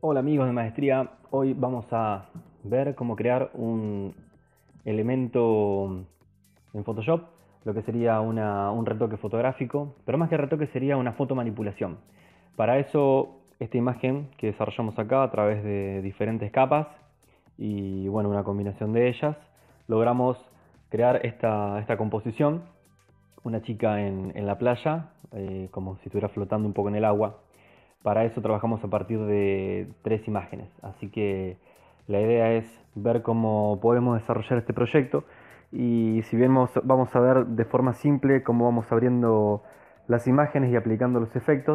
Hola amigos de Maestría, hoy vamos a ver cómo crear un elemento en Photoshop, lo que sería un retoque fotográfico, pero más que retoque sería una fotomanipulación. Para eso, esta imagen que desarrollamos acá a través de diferentes capas y bueno, una combinación de ellas, logramos crear esta composición, una chica en la playa, como si estuviera flotando un poco en el agua. Para eso trabajamos a partir de 3 imágenes, así que la idea es ver cómo podemos desarrollar este proyecto y si bien vamos a ver de forma simple cómo vamos abriendo las imágenes y aplicando los efectos,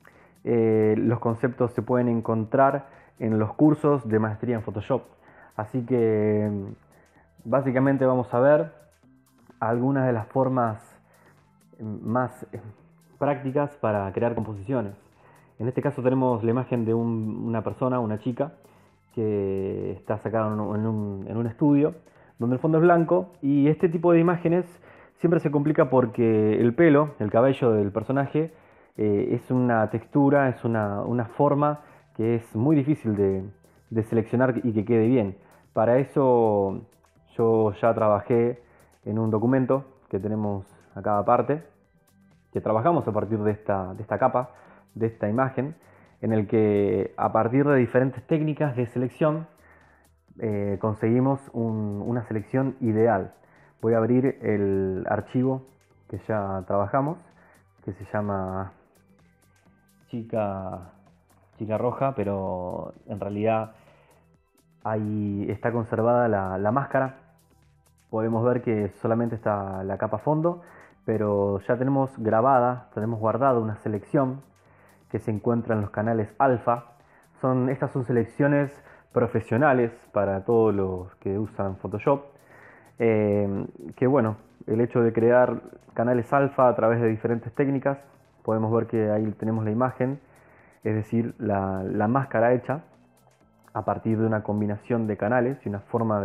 los conceptos se pueden encontrar en los cursos de maestría en Photoshop. Así que básicamente vamos a ver algunas de las formas más prácticas para crear composiciones. En este caso tenemos la imagen de una persona, una chica, que está sacada en un estudio, donde el fondo es blanco, y este tipo de imágenes siempre se complica porque el pelo, el cabello del personaje, es una textura, es una forma que es muy difícil de seleccionar y que quede bien. Para eso yo ya trabajé en un documento que tenemos acá aparte, que trabajamos a partir de esta capa, de esta imagen, en el que a partir de diferentes técnicas de selección conseguimos una selección ideal. Voy a abrir el archivo que ya trabajamos, que se llama chica, chica roja, pero en realidad ahí está conservada la máscara. Podemos ver que solamente está la capa fondo, pero ya tenemos grabada, tenemos guardada una selección que se encuentra en los canales alfa. Estas son selecciones profesionales para todos los que usan Photoshop. Que bueno, el hecho de crear canales alfa a través de diferentes técnicas, podemos ver que ahí tenemos la imagen, es decir, la máscara hecha a partir de una combinación de canales y una forma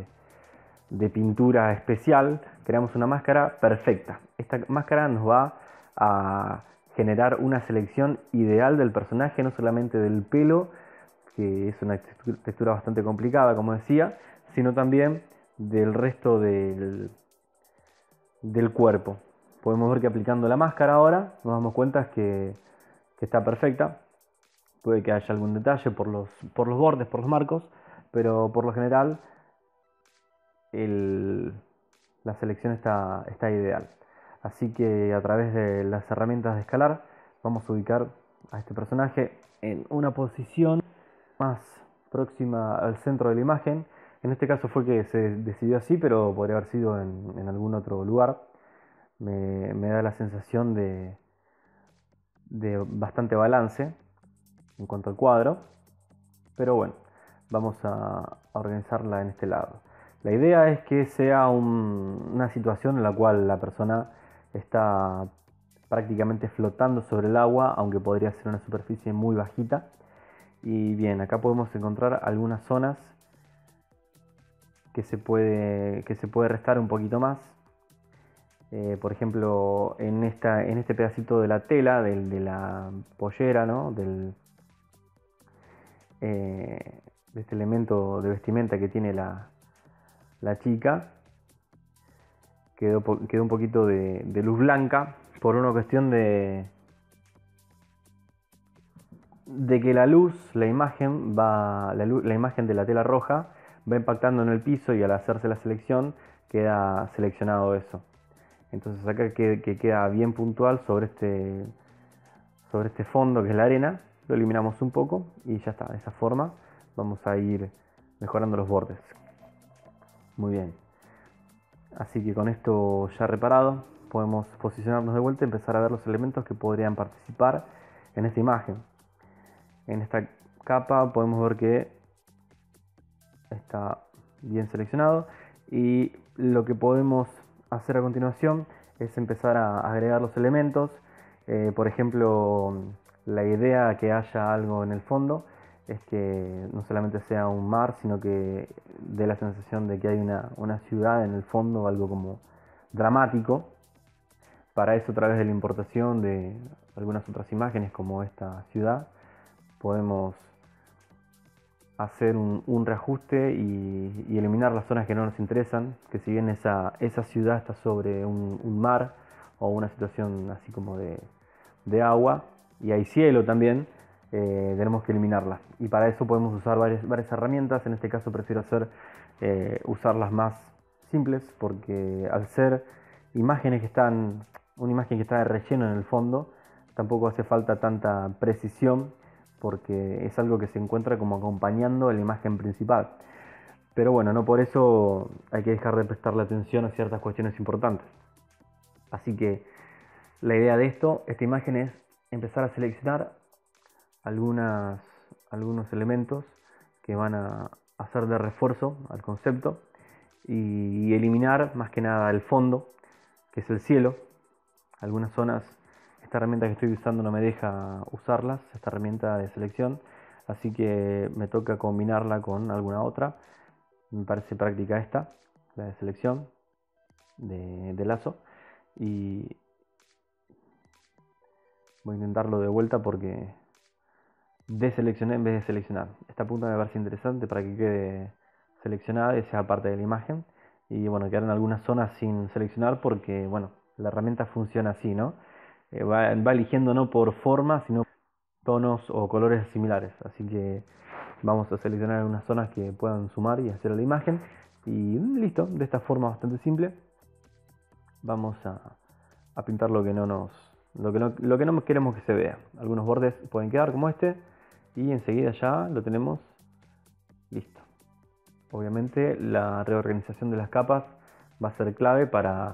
de pintura especial, creamos una máscara perfecta. Esta máscara nos va a generar una selección ideal del personaje, no solamente del pelo, que es una textura bastante complicada, como decía, sino también del resto del cuerpo. Podemos ver que aplicando la máscara ahora nos damos cuenta que está perfecta. Puede que haya algún detalle por los bordes, por los marcos, pero por lo general el, la selección está ideal. Así que a través de las herramientas de escalar vamos a ubicar a este personaje en una posición más próxima al centro de la imagen. En este caso fue que se decidió así, pero podría haber sido en algún otro lugar. Me da la sensación de bastante balance en cuanto al cuadro, pero bueno, vamos a organizarla en este lado. La idea es que sea una situación en la cual la persona está prácticamente flotando sobre el agua, aunque podría ser una superficie muy bajita. Y bien, acá podemos encontrar algunas zonas que se puede restar un poquito más. Por ejemplo, en este pedacito de la tela, de la pollera, ¿no? De este elemento de vestimenta que tiene la chica, quedó un poquito de luz blanca por una cuestión de que la luz, la imagen de la tela roja va impactando en el piso y al hacerse la selección queda seleccionado eso. Entonces acá que queda bien puntual sobre este fondo que es la arena, lo eliminamos un poco y ya está. De esa forma vamos a ir mejorando los bordes. Muy bien. Así que con esto ya reparado, podemos posicionarnos de vuelta y empezar a ver los elementos que podrían participar en esta imagen. En esta capa podemos ver que está bien seleccionado y lo que podemos hacer a continuación es empezar a agregar los elementos. Por ejemplo, la idea que haya algo en el fondo es que no solamente sea un mar, sino que dé la sensación de que hay una ciudad en el fondo, algo como dramático. Para eso, a través de la importación de algunas otras imágenes como esta ciudad, podemos hacer un reajuste y eliminar las zonas que no nos interesan, que si bien esa ciudad está sobre un mar o una situación así como de agua y hay cielo también, tenemos que eliminarla. Y para eso podemos usar varias herramientas. En este caso prefiero usar las más simples, porque al ser imágenes que están, una imagen que está de relleno en el fondo, tampoco hace falta tanta precisión, porque es algo que se encuentra como acompañando la imagen principal. Pero bueno, no por eso hay que dejar de prestarle atención a ciertas cuestiones importantes. Así que la idea de esta imagen es empezar a seleccionar algunos elementos que van a hacer de refuerzo al concepto y eliminar más que nada el fondo, que es el cielo. Algunas zonas, esta herramienta que estoy usando no me deja usarlas, esta herramienta de selección, así que me toca combinarla con alguna otra. Me parece práctica esta, la de selección de lazo, y voy a intentarlo de vuelta porque deseleccioné en vez de seleccionar. Esta punta me parece interesante para que quede seleccionada y sea parte de la imagen. Y bueno, quedaron algunas zonas sin seleccionar porque, bueno, la herramienta funciona así, ¿no? Va eligiendo no por forma, sino tonos o colores similares. Así que vamos a seleccionar algunas zonas que puedan sumar y hacer la imagen. Y listo, de esta forma bastante simple. Vamos a pintar lo que no queremos que se vea. Algunos bordes pueden quedar como este y enseguida ya lo tenemos listo. Obviamente la reorganización de las capas va a ser clave para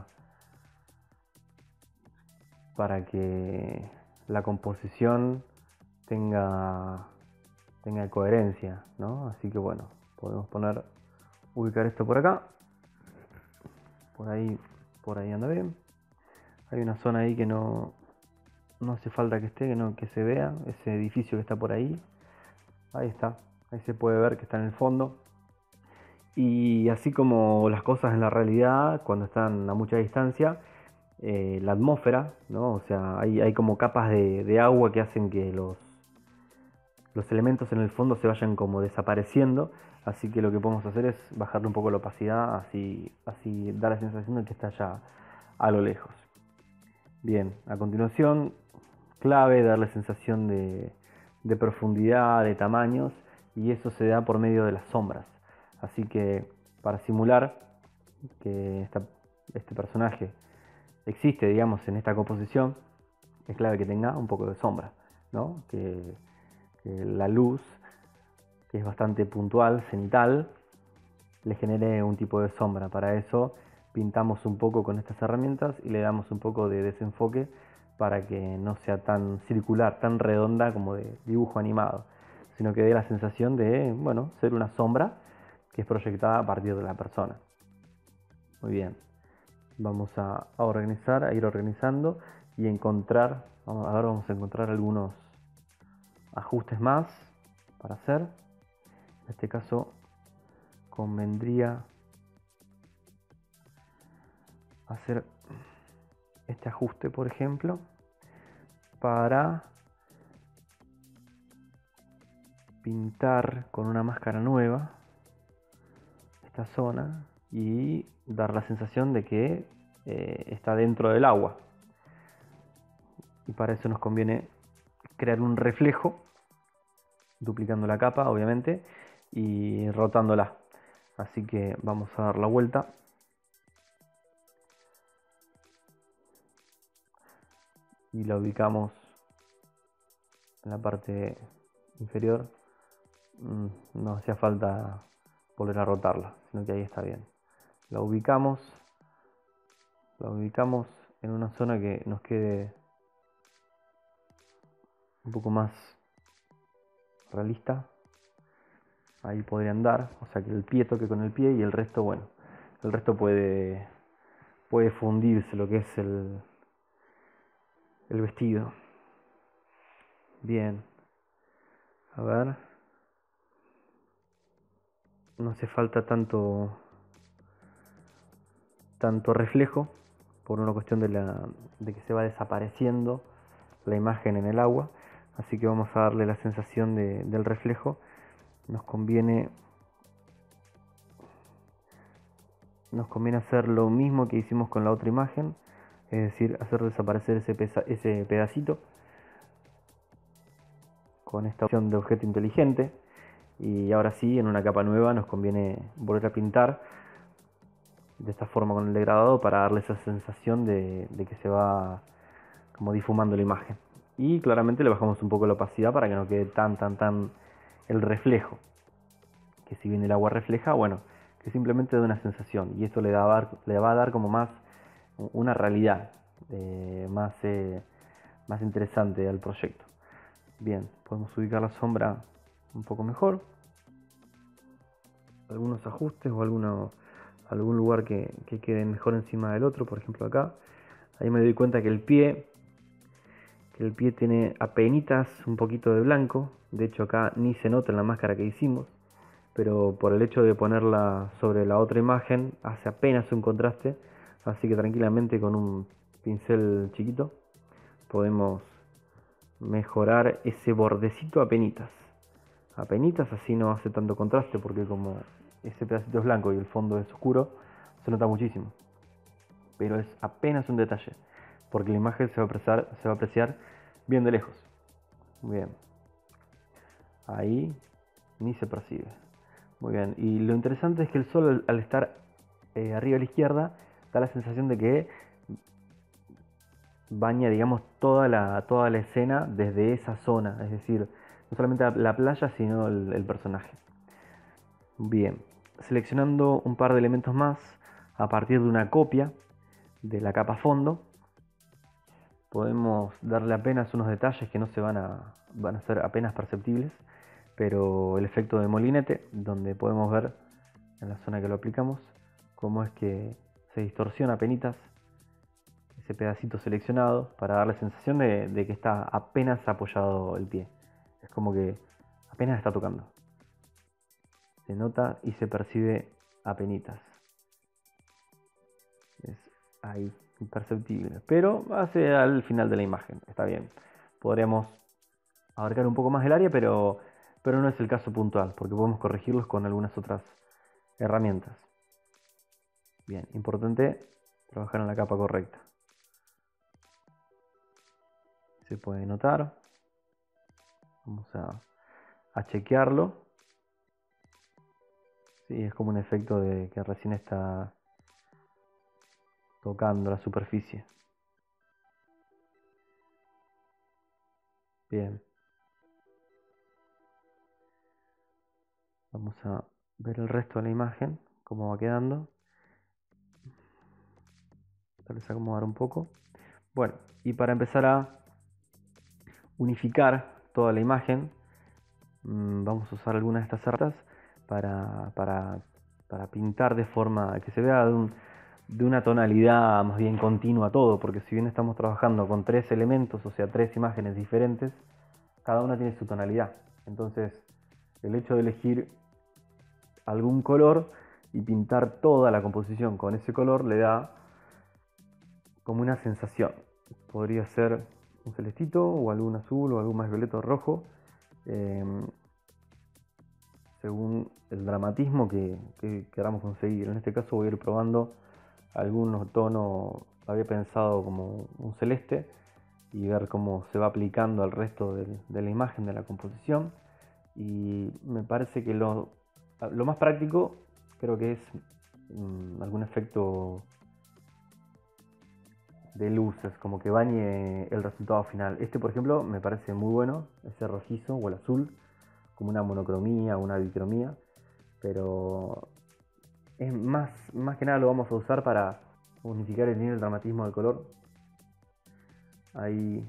que la composición tenga coherencia, ¿no? Así que bueno, podemos ubicar esto por acá, por ahí anda bien. Hay una zona ahí que no hace falta que esté, que se vea, ese edificio que está por ahí. Ahí está, ahí se puede ver que está en el fondo. Y así como las cosas en la realidad, cuando están a mucha distancia, la atmósfera, ¿no? O sea, hay como capas de agua que hacen que los elementos en el fondo se vayan como desapareciendo. Así que lo que podemos hacer es bajarle un poco la opacidad, así da la sensación de que está ya a lo lejos. Bien, a continuación, clave darle sensación de profundidad, de tamaños, y eso se da por medio de las sombras. Así que para simular que este personaje existe, digamos, en esta composición, es clave que tenga un poco de sombra, ¿no? Que la luz, que es bastante puntual, cenital, le genere un tipo de sombra. Para eso pintamos un poco con estas herramientas y le damos un poco de desenfoque para que no sea tan circular, tan redonda como de dibujo animado, sino que dé la sensación de, bueno, ser una sombra que es proyectada a partir de la persona. Muy bien, vamos a ir organizando y encontrar, ahora vamos a encontrar algunos ajustes más para hacer. En este caso convendría hacer este ajuste, por ejemplo, para pintar con una máscara nueva esta zona y dar la sensación de que está dentro del agua. Y para eso nos conviene crear un reflejo, duplicando la capa, obviamente, y rotándola. Así que vamos a dar la vuelta. Y la ubicamos en la parte inferior. No hacía falta volver a rotarla, sino que ahí está bien. La ubicamos en una zona que nos quede un poco más realista. Ahí podría andar, o sea que el pie toque con el pie y el resto, bueno, el resto puede fundirse lo que es el vestido. Bien, a ver, no hace falta tanto reflejo por una cuestión de que se va desapareciendo la imagen en el agua, así que vamos a darle la sensación del reflejo nos conviene hacer lo mismo que hicimos con la otra imagen, es decir, hacer desaparecer ese pedacito con esta opción de objeto inteligente. Y ahora sí, en una capa nueva nos conviene volver a pintar de esta forma con el degradado para darle esa sensación de que se va como difumando la imagen. Y claramente le bajamos un poco la opacidad para que no quede tan el reflejo, que si bien el agua refleja, bueno, que simplemente da una sensación, y esto le va a dar como más una realidad más interesante al proyecto. Bien, podemos ubicar la sombra un poco mejor, algunos ajustes o algún lugar que quede mejor encima del otro. Por ejemplo acá, ahí me doy cuenta que el pie tiene apenitas un poquito de blanco. De hecho acá ni se nota en la máscara que hicimos, pero por el hecho de ponerla sobre la otra imagen hace apenas un contraste, así que tranquilamente con un pincel chiquito podemos mejorar ese bordecito apenitas, así no hace tanto contraste, porque como ese pedacito es blanco y el fondo es oscuro, se nota muchísimo, pero es apenas un detalle, porque la imagen se va a apreciar bien de lejos. Bien, ahí ni se percibe. Muy bien, y lo interesante es que el sol al estar arriba a la izquierda da la sensación de que baña, digamos, toda la escena desde esa zona, es decir, no solamente la playa, sino el personaje. Bien, seleccionando un par de elementos más a partir de una copia de la capa fondo, podemos darle apenas unos detalles que no van a ser apenas perceptibles, pero el efecto de molinete, donde podemos ver en la zona que lo aplicamos cómo es que se distorsiona apenitas ese pedacito seleccionado para dar la sensación de que está apenas apoyado el pie. Es como que apenas está tocando. Se nota y se percibe apenitas. Es ahí, imperceptible. Pero hace al final de la imagen. Está bien. Podríamos abarcar un poco más el área, pero no es el caso puntual, porque podemos corregirlos con algunas otras herramientas. Bien, importante trabajar en la capa correcta. Se puede notar. Vamos a chequearlo. Sí, es como un efecto de que recién está tocando la superficie. Bien. Vamos a ver el resto de la imagen, cómo va quedando. Tal vez acomodar un poco. Bueno, y para empezar a unificar toda la imagen, vamos a usar algunas de estas herramientas para pintar de forma que se vea de una tonalidad más bien continua todo, porque si bien estamos trabajando con 3 elementos, o sea, 3 imágenes diferentes, cada una tiene su tonalidad. Entonces, el hecho de elegir algún color y pintar toda la composición con ese color le da como una sensación. Podría ser un celestito o algún azul o algún más violeta o rojo, según el dramatismo que queramos conseguir. En este caso voy a ir probando algunos tonos. Había pensado como un celeste y ver cómo se va aplicando al resto de la imagen, de la composición. Y me parece que lo más práctico creo que es algún efecto de luces, como que bañe el resultado final. Este, por ejemplo, me parece muy bueno, ese rojizo o el azul, como una monocromía, una bicromía, pero es más que nada lo vamos a usar para unificar el nivel del dramatismo del color. Ahí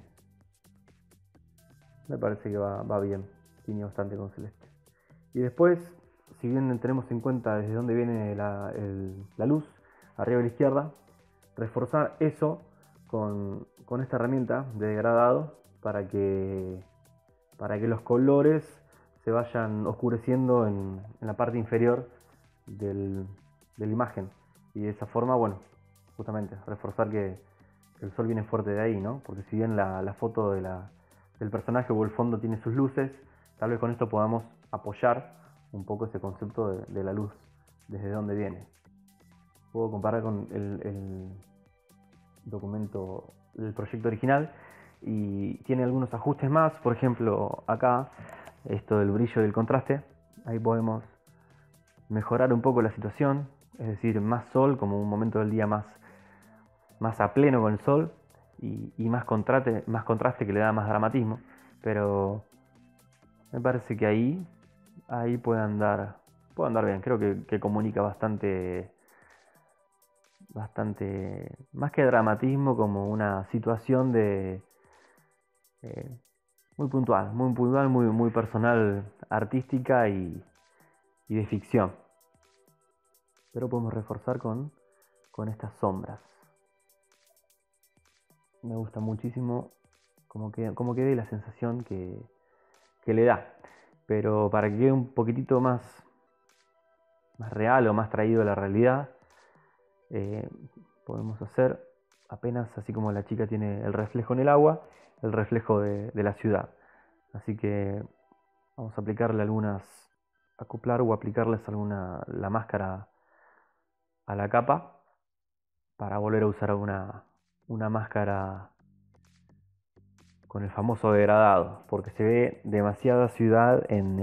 me parece que va bien, tiene bastante con celeste. Y después, si bien tenemos en cuenta desde dónde viene la luz, arriba a la izquierda, reforzar eso con esta herramienta de degradado para que los colores se vayan oscureciendo en la parte inferior de la imagen, y de esa forma, bueno, justamente reforzar que el sol viene fuerte de ahí, ¿no? Porque si bien la foto del personaje o el fondo tiene sus luces, tal vez con esto podamos apoyar un poco ese concepto de la luz, desde dónde viene. Puedo comparar con el documento, el proyecto original, y tiene algunos ajustes más. Por ejemplo, acá, esto del brillo y el contraste, ahí podemos mejorar un poco la situación, es decir, más sol, como un momento del día más a pleno con el sol, y más contraste que le da más dramatismo. Pero me parece que ahí puede andar bien. Creo que comunica bastante, más que dramatismo, como una situación eh, muy puntual, muy personal, artística y de ficción. Pero podemos reforzar con estas sombras. Me gusta muchísimo como que dé la sensación que le da. Pero para que quede un poquitito más real o más traído a la realidad, podemos hacer apenas, así como la chica tiene el reflejo en el agua, el reflejo de la ciudad. Así que vamos a aplicarle acoplar o aplicarles la máscara a la capa para volver a usar una máscara con el famoso degradado, porque se ve demasiada ciudad en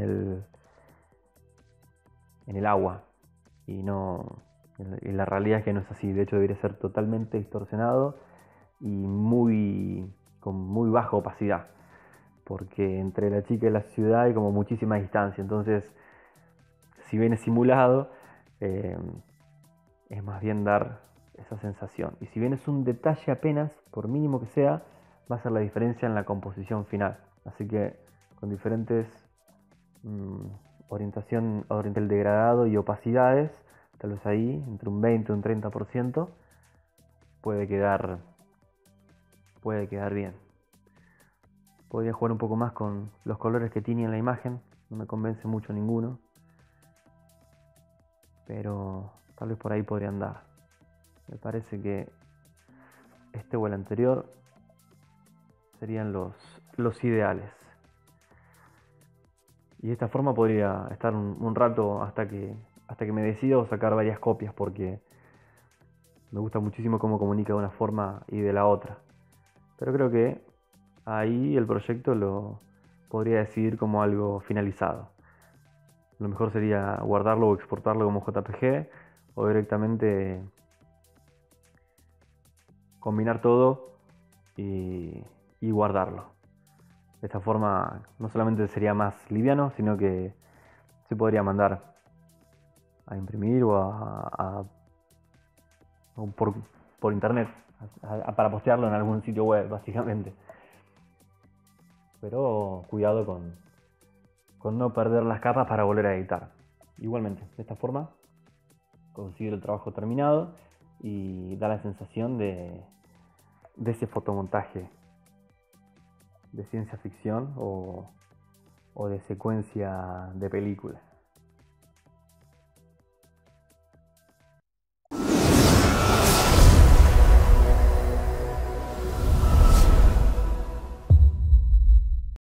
el agua, y la realidad es que no es así. De hecho, debería ser totalmente distorsionado y con muy baja opacidad, porque entre la chica y la ciudad hay como muchísima distancia. Entonces, si bien es simulado, es más bien dar esa sensación. Y si bien es un detalle apenas, por mínimo que sea, va a ser la diferencia en la composición final. Así que con diferentes orientación el degradado y opacidades, tal vez ahí entre un 20 y un 30%, puede quedar bien. Podría jugar un poco más con los colores que tiene en la imagen, no me convence mucho ninguno, pero tal vez por ahí podría andar. Me parece que este o el anterior serían los ideales. Y de esta forma podría estar un rato hasta que me decida, o sacar varias copias, porque me gusta muchísimo cómo comunica de una forma y de la otra. Pero creo que ahí el proyecto lo podría decidir como algo finalizado. Lo mejor sería guardarlo o exportarlo como JPG, o directamente combinar todo y guardarlo. De esta forma no solamente sería más liviano, sino que se podría mandar a imprimir o por internet, para postearlo en algún sitio web, básicamente. Pero cuidado con no perder las capas para volver a editar. Igualmente, de esta forma consigo el trabajo terminado y da la sensación de ese fotomontaje de ciencia ficción o de secuencia de película.